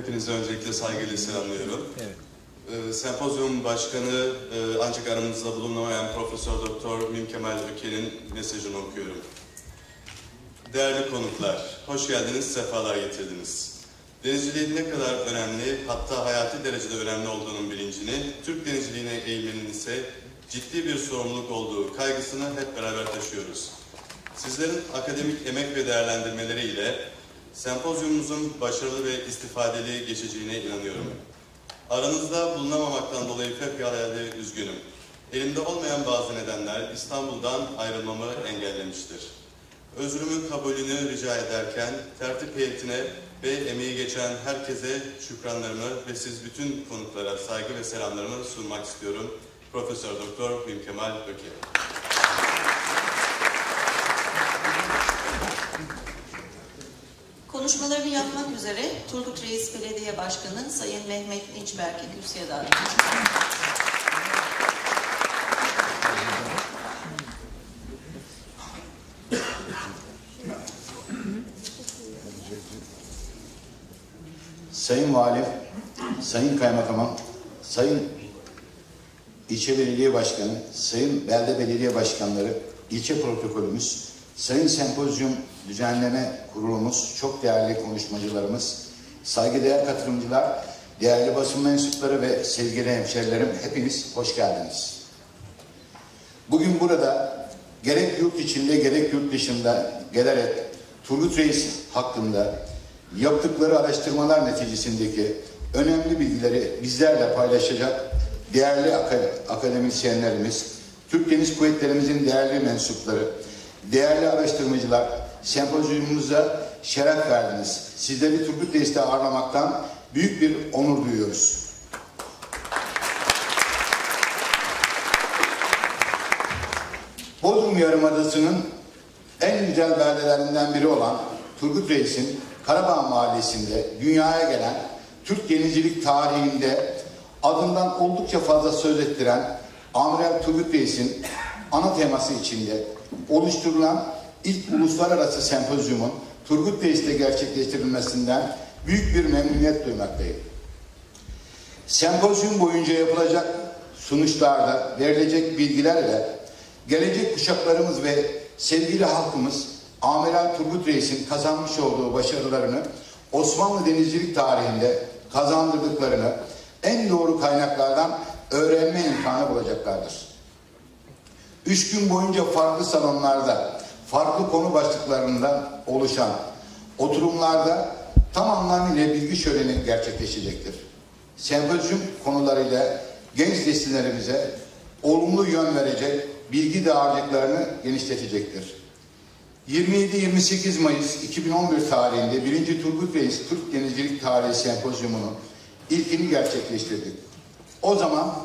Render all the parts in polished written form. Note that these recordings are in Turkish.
Hepinizi öncelikle saygıyla selamlıyorum. Evet. Sempozyum Başkanı ancak aramızda bulunamayan Profesör Doktor Mim Kemal Öke'nin mesajını okuyorum. Değerli konuklar, hoş geldiniz, sefalar getirdiniz. Denizciliğin ne kadar önemli, hatta hayati derecede önemli olduğunun bilincini, Türk denizciliğine eğilmenin ise ciddi bir sorumluluk olduğu kaygısını hep beraber taşıyoruz. Sizlerin akademik emek ve değerlendirmeleriyle sempozyumumuzun başarılı ve istifadeli geçeceğine inanıyorum. Aranızda bulunamamaktan dolayı fevkalade üzgünüm. Elimde olmayan bazı nedenler İstanbul'dan ayrılmamı engellemiştir. Özrümün kabulünü rica ederken tertip heyetine ve emeği geçen herkese şükranlarımı ve siz bütün konuklara saygı ve selamlarımı sunmak istiyorum. Profesör Doktor Mim Kemal Öke. Konuşmalarını yapmak üzere Turgut Reis Belediye Başkanı Sayın Mehmet Dinçberk'i kürsüye davet ediyorum. Sayın Valim, Sayın Kaymakamım, Sayın İlçe Belediye Başkanı, Sayın Belde Belediye Başkanları, ilçe protokolümüz, Sayın Sempozyum Düzenleme Kurulumuz, çok değerli konuşmacılarımız, saygıdeğer katılımcılar, değerli basın mensupları ve sevgili hemşerilerim, hepiniz hoş geldiniz. Bugün burada gerek yurt içinde gerek yurt dışında gelerek Turgut Reis hakkında yaptıkları araştırmalar neticesindeki önemli bilgileri bizlerle paylaşacak değerli akademisyenlerimiz, Türk Deniz Kuvvetlerimizin değerli mensupları, değerli araştırmacılar, sempozyumumuza şeref verdiniz. Sizleri Turgut Reis'te ağırlamaktan büyük bir onur duyuyoruz. Bodrum Yarımadası'nın en güzel beldelerinden biri olan Turgut Reis'in Karabağ Mahallesi'nde dünyaya gelen Türk denizcilik tarihinde adından oldukça fazla söz ettiren Amiral Turgut Reis'in ana teması içinde oluşturulan ilk uluslararası sempozyumun Turgut Reis'te gerçekleştirilmesinden büyük bir memnuniyet duymaktayım. Sempozyum boyunca yapılacak sunuşlarda verilecek bilgilerle gelecek kuşaklarımız ve sevgili halkımız Amiral Turgut Reis'in kazanmış olduğu başarılarını Osmanlı denizcilik tarihinde kazandırdıklarını en doğru kaynaklardan öğrenme imkanı bulacaklardır. 3 gün boyunca farklı salonlarda, farklı konu başlıklarından oluşan oturumlarda tam anlamıyla bilgi şöleni gerçekleşecektir. Sempozyum konularıyla genç nesillerimize olumlu yön verecek bilgi dağarcıklarını genişletecektir. 27-28 Mayıs 2011 tarihinde 1. Turgut Reis Türk Denizcilik Tarihi Sempozyumu'nun ilkini gerçekleştirdik. O zaman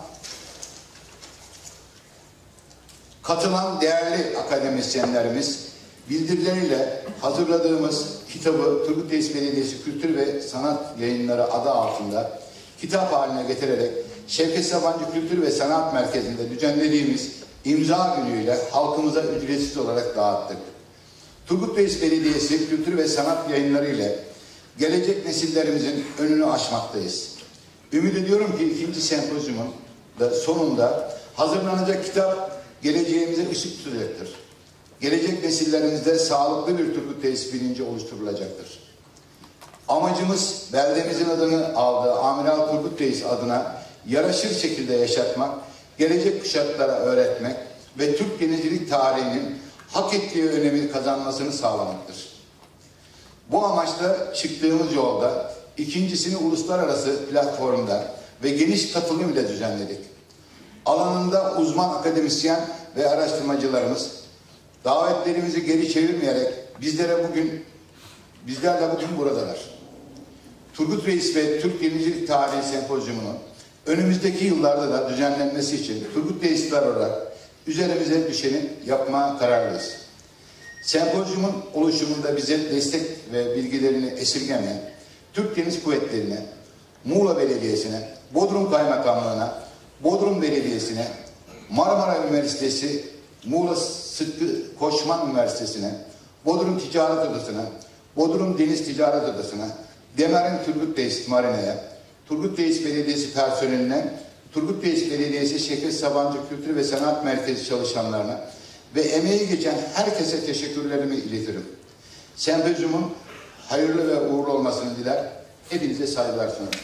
katılan değerli akademisyenlerimiz bildirileriyle hazırladığımız kitabı Turgut Reis Belediyesi Kültür ve Sanat Yayınları adı altında kitap haline getirerek Şevket Sabancı Kültür ve Sanat Merkezi'nde düzenlediğimiz imza günüyle halkımıza ücretsiz olarak dağıttık. Turgut Reis Belediyesi Kültür ve Sanat Yayınları ile gelecek nesillerimizin önünü açmaktayız. Ümit ediyorum ki ikinci sempozyumun da sonunda hazırlanacak kitap geleceğimize ışık tutacaktır. Gelecek nesillerimizde sağlıklı bir Turgut Reis bilinci oluşturulacaktır. Amacımız beldemizin adını aldığı Amiral Turgut Reis adına yaraşır şekilde yaşatmak, gelecek kuşaklara öğretmek ve Türk denizcilik tarihinin hak ettiği önemi kazanmasını sağlamaktır. Bu amaçla çıktığımız yolda ikincisini uluslararası platformda ve geniş katılım ile düzenledik. Alanında uzman akademisyen ve araştırmacılarımız davetlerimizi geri çevirmeyerek bizlerle bugün buradalar. Turgut Reis ve Türk Denizcilik Tarihi Sempozyumu'nun önümüzdeki yıllarda da düzenlenmesi için Turgut Reisler olarak üzerimize düşeni yapmaya kararlıyız. Sempozyumun oluşumunda bize destek ve bilgilerini esirgemeyen Türk Deniz Kuvvetleri'ne, Muğla Belediyesi'ne, Bodrum Kaymakamlığı'na, Bodrum Belediyesi'ne, Marmara Üniversitesi, Muğla Sıtkı Koçman Üniversitesi'ne, Bodrum Ticaret Odası'na, Bodrum Deniz Ticaret Odası'na, Demir'in Turgut Reis Marine'ye, Turgut Reis Belediyesi personeline, Turgut Reis Belediyesi Şevket Sabancı Kültür ve Sanat Merkezi çalışanlarına ve emeği geçen herkese teşekkürlerimi iletirim. Sempozyumun hayırlı ve uğurlu olmasını diler. Hepinize saygılar sunarım.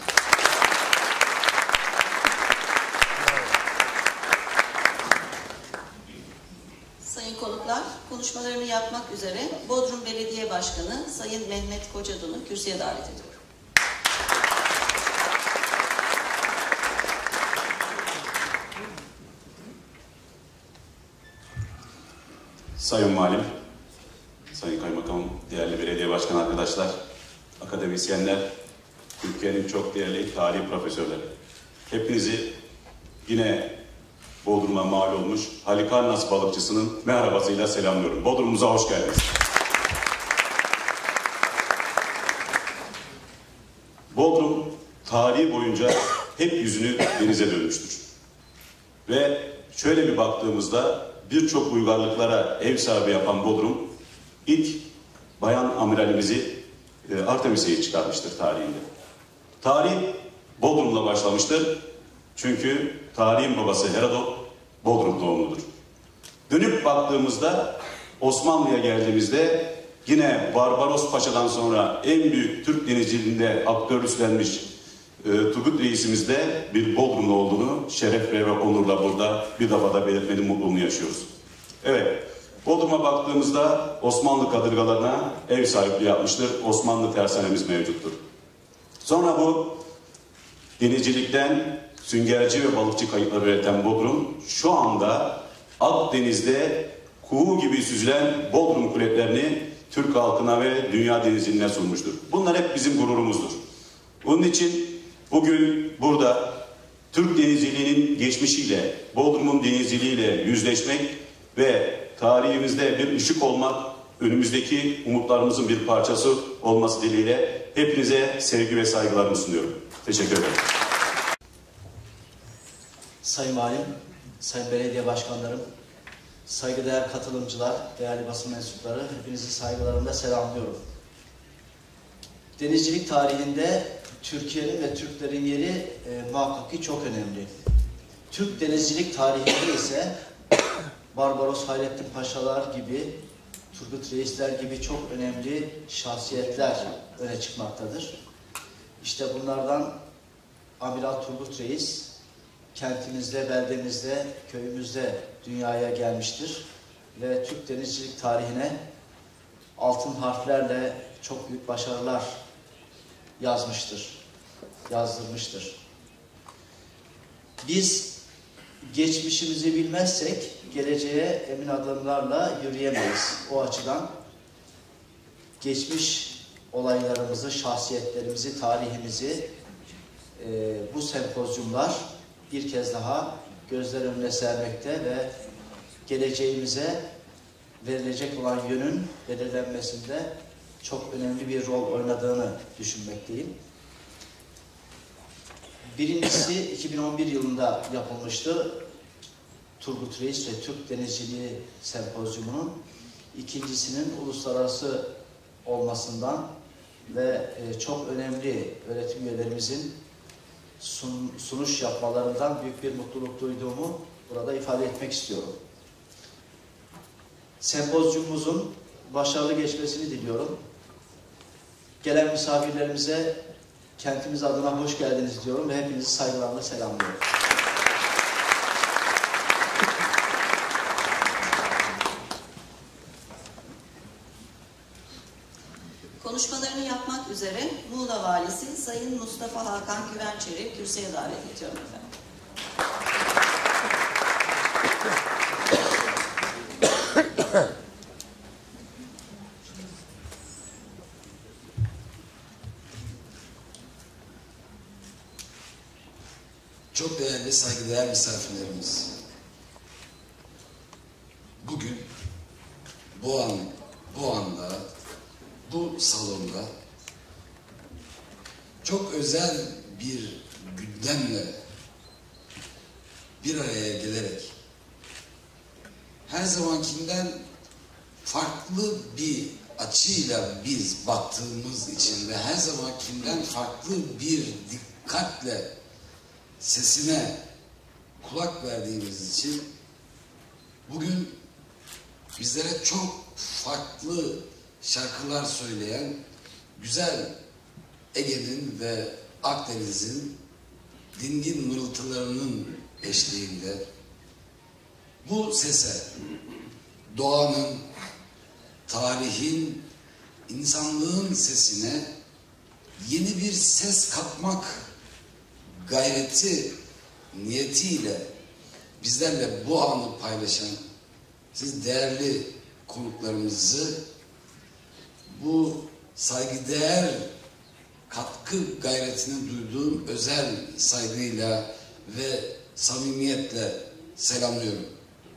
Sayın konuklar, konuşmalarını yapmak üzere Bodrum Belediye Başkanı Sayın Mehmet Kocadun'u kürsüye davet ediyorum. Sayın Valim, Sayın Kaymakamım, değerli belediye başkanı arkadaşlar, akademisyenler, Türkiye'nin çok değerli tarihi profesörleri. Hepinizi yine Bodrum'a mal olmuş Halikarnas balıkçısının merhabasıyla selamlıyorum. Bodrum'umuza hoş geldiniz. Bodrum tarihi boyunca hep yüzünü denize dönmüştür. Ve şöyle bir baktığımızda birçok uygarlıklara ev sahibi yapan Bodrum, ilk bayan amiralimizi Artemisa'yı çıkarmıştır tarihinde. Tarih Bodrum'la başlamıştır. Çünkü tarihin babası Herodot Bodrum doğumludur. Dönüp baktığımızda Osmanlı'ya geldiğimizde yine Barbaros Paşa'dan sonra en büyük Türk denizciliğinde aktör üstlenmiş Turgut Reisimiz de bir Bodrumlu olduğunu şeref ve onurla burada bir defa da belirtmenin mutluluğunu yaşıyoruz. Evet, Bodrum'a baktığımızda Osmanlı kadırgalarına ev sahipliği yapmıştır. Osmanlı tersanemiz mevcuttur. Sonra bu denizcilikten süngerci ve balıkçı kayıtları üreten Bodrum şu anda Akdeniz'de kuğu gibi süzülen Bodrum kuletlerini Türk halkına ve dünya denizciliğine sunmuştur. Bunlar hep bizim gururumuzdur. Bunun için bugün burada Türk denizciliğinin geçmişiyle, Bodrum'un denizciliğiyle yüzleşmek ve tarihimizde bir ışık olmak, önümüzdeki umutlarımızın bir parçası olması dileğiyle hepinize sevgi ve saygılarımı sunuyorum. Teşekkür ederim. Sayın Valim, Sayın Belediye Başkanlarım, saygıdeğer katılımcılar, değerli basın mensupları, hepinizi saygılarımla selamlıyorum. Denizcilik tarihinde Türkiye'nin ve Türklerin yeri muhakkak ki çok önemli. Türk denizcilik tarihinde ise Barbaros Hayrettin Paşalar gibi, Turgut Reisler gibi çok önemli şahsiyetler öne çıkmaktadır. İşte bunlardan Amiral Turgut Reis kentimizde, beldemizde, köyümüzde dünyaya gelmiştir ve Türk denizcilik tarihine altın harflerle çok büyük başarılar yazdırmıştır. Biz geçmişimizi bilmezsek geleceğe emin adımlarla yürüyemeyiz. O açıdan geçmiş olaylarımızı, şahsiyetlerimizi, tarihimizi bu sempozyumlar bir kez daha gözler önüne sermekte ve geleceğimize verilecek olan yönün belirlenmesinde çok önemli bir rol oynadığını düşünmekteyim. Birincisi 2011 yılında yapılmıştı Turgut Reis ve Türk Denizciliği Sempozyumu'nun. İkincisinin uluslararası olmasından ve çok önemli öğretim üyelerimizin sunuş yapmalarından büyük bir mutluluk duyduğumu burada ifade etmek istiyorum. Sempozyumumuzun başarılı geçmesini diliyorum. Gelen misafirlerimize kentimiz adına hoş geldiniz diyorum ve hepinizi saygılarla selamlıyorum. Konuşmalarını yapmak üzere Muğla Valisi Sayın Mustafa Hakan Güvençer'i kürsüye davet ediyorum efendim. Çok değerli, saygıdeğer misafirlerimiz. Bugün bu anda, bu salonda çok özel bir gündemle bir araya gelerek her zamankinden farklı bir açıyla biz baktığımız için ve her zamankinden farklı bir dikkatle sesine kulak verdiğimiz için bugün bizlere çok farklı şarkılar söyleyen güzel Ege'nin ve Akdeniz'in dingin mırıltılarının eşliğinde bu sese doğanın, tarihin, insanlığın sesine yeni bir ses katmak gayreti niyetiyle bizlerle bu anı paylaşan siz değerli konuklarımızı bu saygıdeğer katkı gayretine duyduğum özel saygıyla ve samimiyetle selamlıyorum.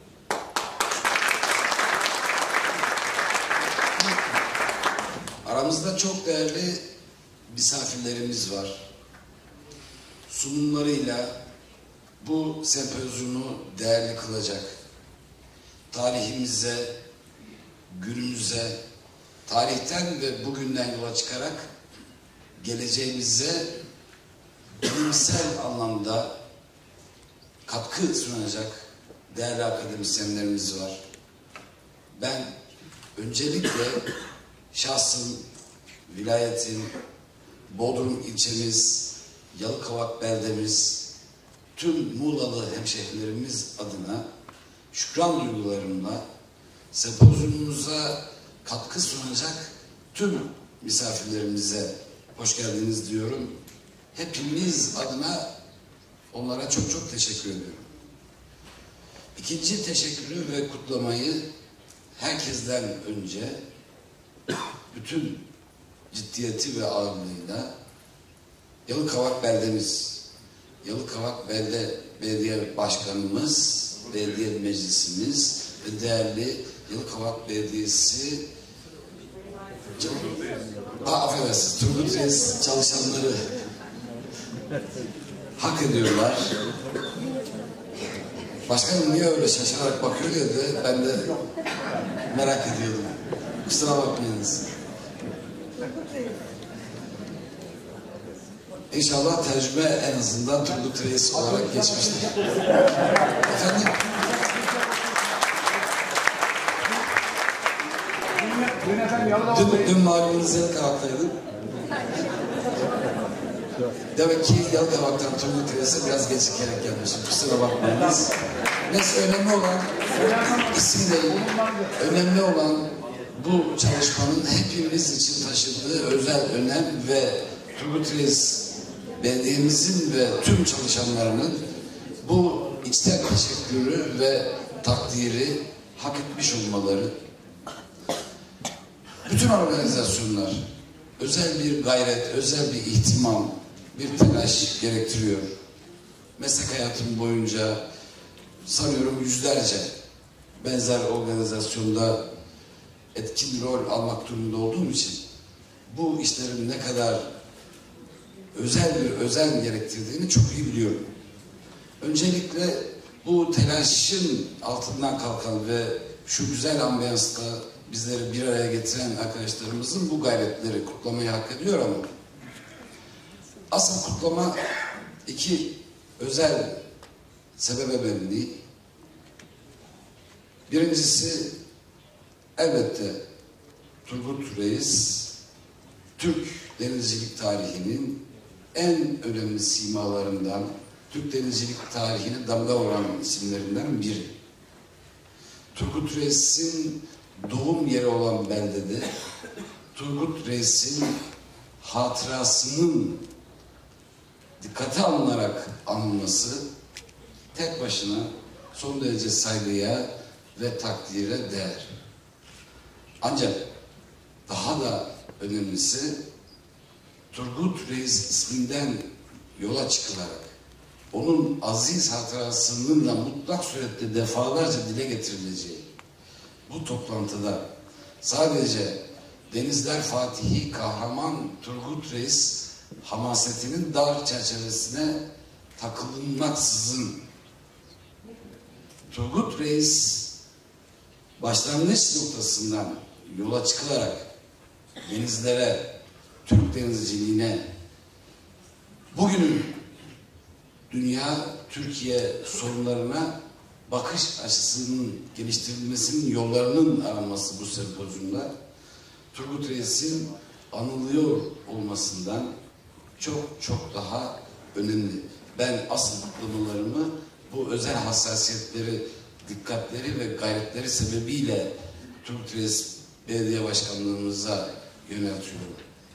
Aramızda çok değerli misafirlerimiz var. Sunumlarıyla bu sempozyumu değerli kılacak. Tarihimize, günümüze, tarihten ve bugünden yola çıkarak geleceğimize bilimsel anlamda katkı sunacak değerli akademisyenlerimiz var. Ben öncelikle şahsım, vilayetin, Bodrum ilçemiz, Yalıkavak beldemiz, tüm Muğlalı hemşehrilerimiz adına şükran duygularımla sempozyumumuza katkı sunacak tüm misafirlerimize hoş geldiniz diyorum. Hepimiz adına onlara çok çok teşekkür ediyorum. İkinci teşekkürü ve kutlamayı herkesten önce bütün ciddiyeti ve ağırlığıyla Yalıkavak beldemiz, Yalıkavak Belediye Başkanımız, Belediye Meclisimiz ve değerli Yalıkavak Belediyesi affedersiniz, Turgut Reis çalışanları hak ediyorlar. Başkanım niye öyle şaşırarak bakıyor diye de ben de merak ediyordum. Kusura bakmayınız. İnşallah tecrübe en azından Turgut Reis olarak geçmiştir. Efendim? Dün malumunuz Yalıkavak'taydım. Demek ki Yalıkavak'tan Turgut Reis'e biraz gecikerek gelmişim. Kusura bakmayınız. Neyse önemli olan isim değil. Önemli olan bu çalışmanın hepimiz için taşıdığı özel önem ve Turgut Reis belediyemizin ve tüm çalışanlarının bu içten teşekkürü ve takdiri hak etmiş olmaları. Bütün organizasyonlar özel bir gayret, özel bir ihtimam, bir telaş gerektiriyor. Meslek hayatım boyunca sanıyorum yüzlerce benzer organizasyonda etkin rol almak durumunda olduğum için bu işlerin ne kadar özel bir özen gerektirdiğini çok iyi biliyorum. Öncelikle bu telaşın altından kalkan ve şu güzel ambiyansla bizleri bir araya getiren arkadaşlarımızın bu gayretleri kutlamayı hak ediyor ama asıl kutlama iki özel sebebe belli. Birincisi elbette Turgut Reis Türk denizcilik tarihinin en önemli simalarından, Türk denizcilik tarihine damga vuran isimlerinden biri. Turgut Reis'in doğum yeri olan beldede Turgut Reis'in hatırasının dikkate alınarak anılması tek başına son derece saygıya ve takdire değer. Ancak daha da önemlisi Turgut Reis isminden yola çıkılarak onun aziz hatırasının da mutlak surette defalarca dile getirileceği bu toplantıda sadece Denizler Fatihi kahraman Turgut Reis hamasetinin dar çerçevesine takılınmaksızın Turgut Reis başlangıç noktasından yola çıkılarak denizlere, Türk denizciliğine, bugünün dünya, Türkiye sorunlarına bakış açısının geliştirilmesinin yollarının aranması bu sempozyumda Turgut Reis'in anılıyor olmasından çok çok daha önemli. Ben asıl kutlamalarımı bu özel hassasiyetleri, dikkatleri ve gayretleri sebebiyle Turgut Reis Belediye Başkanlığımıza yöneltiyorum.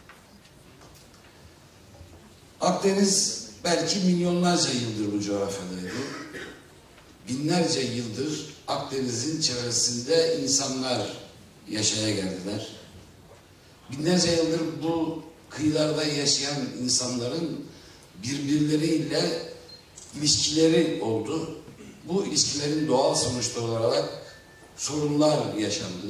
Akdeniz belki milyonlarca yıldır bu coğrafyadaydı. Binlerce yıldır Akdeniz'in çevresinde insanlar yaşaya geldiler. Binlerce yıldır bu kıyılarda yaşayan insanların birbirleriyle ilişkileri oldu. Bu ilişkilerin doğal sonuçları olarak sorunlar yaşandı.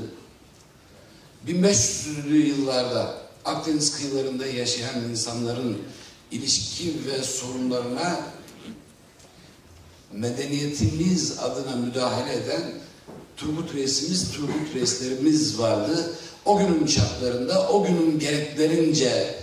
1500'lü yıllarda Akdeniz kıyılarında yaşayan insanların ilişki ve sorunlarına medeniyetimiz adına müdahale eden Turgut Reis'imiz, Turgut Reislerimiz vardı. O günün şartlarında, o günün gereklerince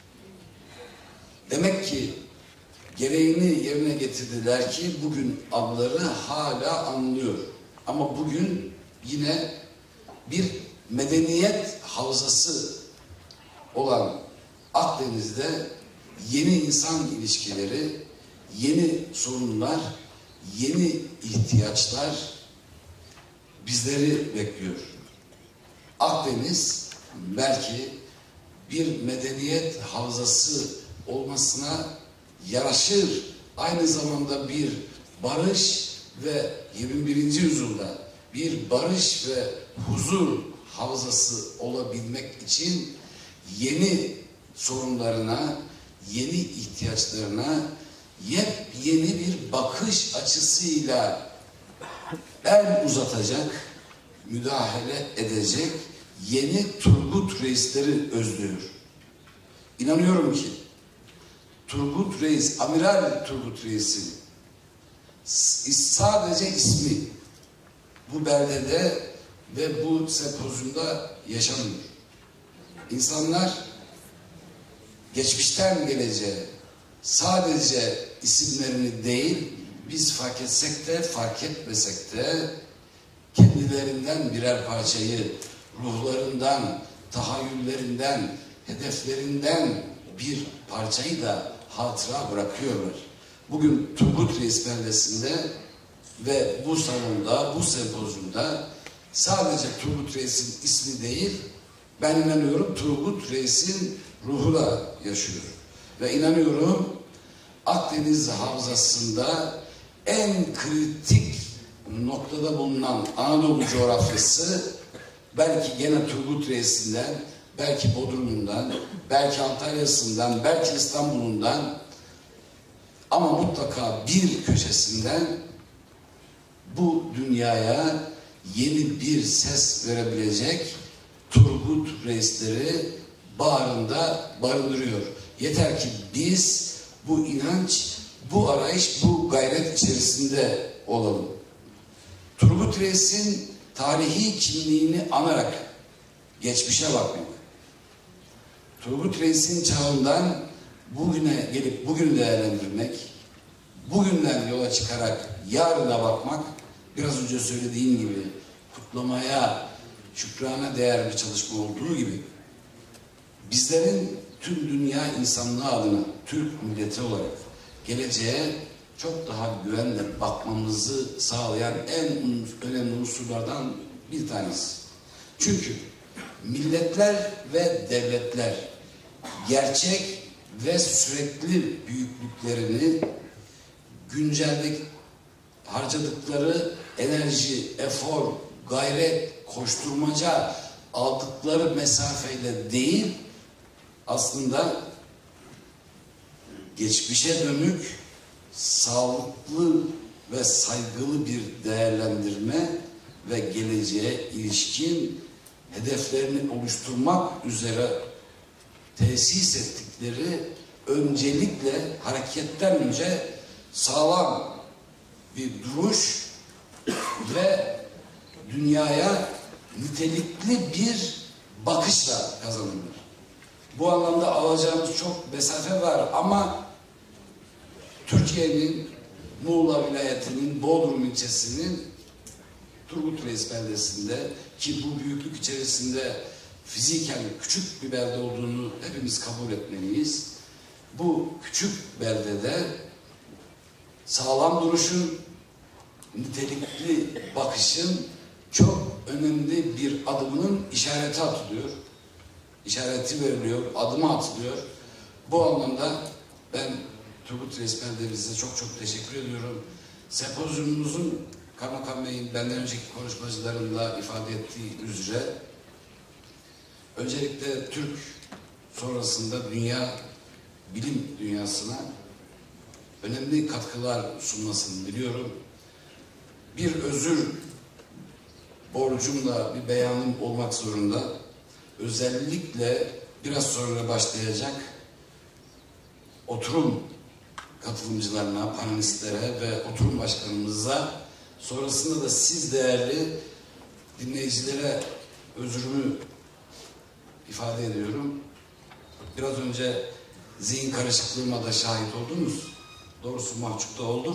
demek ki gereğini yerine getirdiler ki bugün adları hala anılıyor. Ama bugün yine bir medeniyet havzası olan Akdeniz'de yeni insan ilişkileri, yeni sorunlar, yeni ihtiyaçlar bizleri bekliyor. Akdeniz belki bir medeniyet havzası olmasına yaraşır, aynı zamanda bir barış ve 21. yüzyılda bir barış ve huzur havzası olabilmek için yeni sorunlarına, yeni ihtiyaçlarına yepyeni bir bakış açısıyla el uzatacak, müdahale edecek yeni Turgut Reisleri özlüyor. İnanıyorum ki Turgut Reis, Amiral Turgut Reis'in sadece ismi bu beldede ve bu sempozyumda yaşanmıyor. İnsanlar geçmişten geleceğe sadece isimlerini değil, biz fark etsek de fark etmesek de kendilerinden birer parçayı, ruhlarından, tahayyüllerinden, hedeflerinden bir parçayı da hatıra bırakıyorlar. Bugün Turgut Reis beldesinde ve bu salonda, bu sempozyumda sadece Turgut Reis'in ismi değil, ben inanıyorum Turgut Reis'in ruhu da yaşıyor. Ve inanıyorum Akdeniz havzasında en kritik noktada bulunan Anadolu coğrafyası belki gene Turgut Reis'inden, belki Bodrum'undan, belki Antalya'sından, belki İstanbul'undan ama mutlaka bir köşesinden bu dünyaya yeni bir ses verebilecek Turgut Reisleri bağrında barındırıyor. Yeter ki biz bu inanç, bu arayış, bu gayret içerisinde olalım. Turgut Reis'in tarihi kimliğini anarak geçmişe bakmak. Turgut Reis'in çağından bugüne gelip bugünü değerlendirmek, bugünden yola çıkarak yarına bakmak, biraz önce söylediğim gibi kutlamaya, şükrana değer bir çalışma olduğu gibi bizlerin tüm dünya insanlığı adına Türk milleti olarak geleceğe çok daha güvenle bakmamızı sağlayan en önemli unsurlardan bir tanesi. Çünkü milletler ve devletler gerçek ve sürekli büyüklüklerini güncelde harcadıkları enerji, efor, gayret, koşturmaca aldıkları mesafeyle değil, aslında geçmişe dönük sağlıklı ve saygılı bir değerlendirme ve geleceğe ilişkin hedeflerini oluşturmak üzere tesis ettikleri öncelikle hareketten önce sağlam bir duruş ve dünyaya nitelikli bir bakışla kazanılır. Bu anlamda alacağımız çok mesafe var ama Türkiye'nin Muğla vilayetinin Bodrum ilçesinin Turgut Reis beldesinde, ki bu büyüklük içerisinde fiziken küçük bir belde olduğunu hepimiz kabul etmeliyiz. Bu küçük beldede sağlam duruşun, nitelikli bakışın çok önemli bir adımının işareti atılıyor. İşareti veriliyor, adımı atılıyor. Bu anlamda ben Turgut Reis beldemize çok çok teşekkür ediyorum. Sempozyumumuzun Kaymakam Bey'in benden önceki konuşmacılarında ifade ettiği üzere öncelikle Türk sonrasında dünya bilim dünyasına önemli katkılar sunmasını biliyorum. Bir özür borcumla bir beyanım olmak zorunda. Özellikle biraz sonra başlayacak oturum katılımcılarına, panelistlere ve oturum başkanımıza, sonrasında da siz değerli dinleyicilere özrümü ifade ediyorum. Biraz önce zihin karışıklığıma da şahit oldunuz. Doğrusu mahcupta oldum.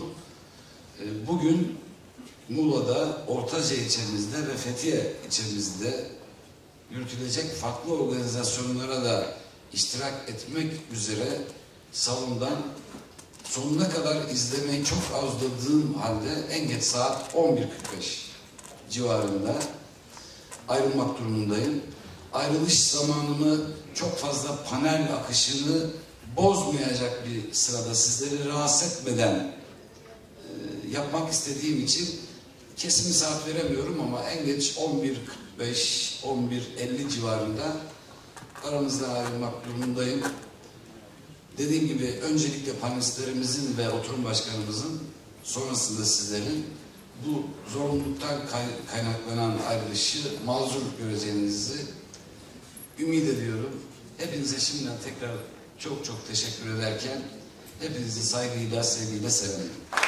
Bugün Muğla'da, Ortaca ilçemizde ve Fethiye ilçemizde yürütülecek farklı organizasyonlara da iştirak etmek üzere salondan sonuna kadar izlemeyi çok arzuladığım halde en geç saat 11.45 civarında ayrılmak durumundayım. Ayrılış zamanımı çok fazla panel akışını bozmayacak bir sırada sizleri rahatsız etmeden yapmak istediğim için kesin saat veremiyorum ama en geç 11.45, 11.50 civarında aramızdan ayrılmak durumundayım. Dediğim gibi öncelikle panelistlerimizin ve oturum başkanımızın, sonrasında sizlerin bu zorunluluktan kaynaklanan ayrılışı mazur göreceğinizi ümit ediyorum. Hepinize şimdiden tekrar çok çok teşekkür ederken hepinizi saygıyla, sevgiyle selamlıyorum.